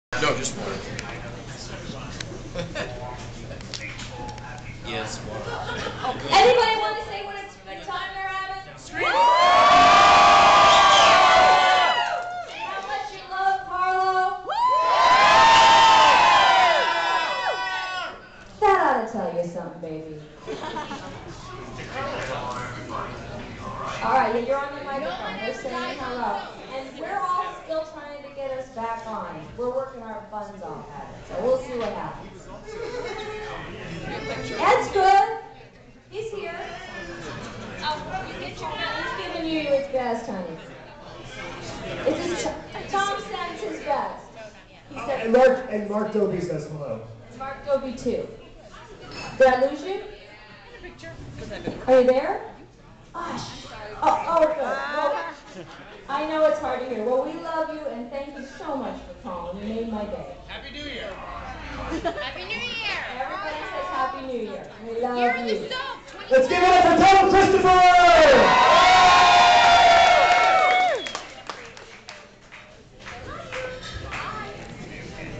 No, just one. Yes, one. Anybody want to say what a good time they're having? How much you love Carlo? That ought to tell you something, baby. All right, you're on the microphone. They're saying hello. And we're all still trying to get us back on. We're working our buns off at it, so we'll see what happens. Ed's good. He's here. Oh, you get your He's giving you his best, honey. Tom sends his best. He said, and Mark Dobie says hello. Mark Dobie too. Did I lose you? Are you there? Oh, okay. Well, I know it's hard to hear. Well, we love you and thank you so much for calling. You made my day. Happy New Year. Happy New Year. Everybody says Happy New Year. We love Year in you. the soap. Let's give it up for Thom Christopher!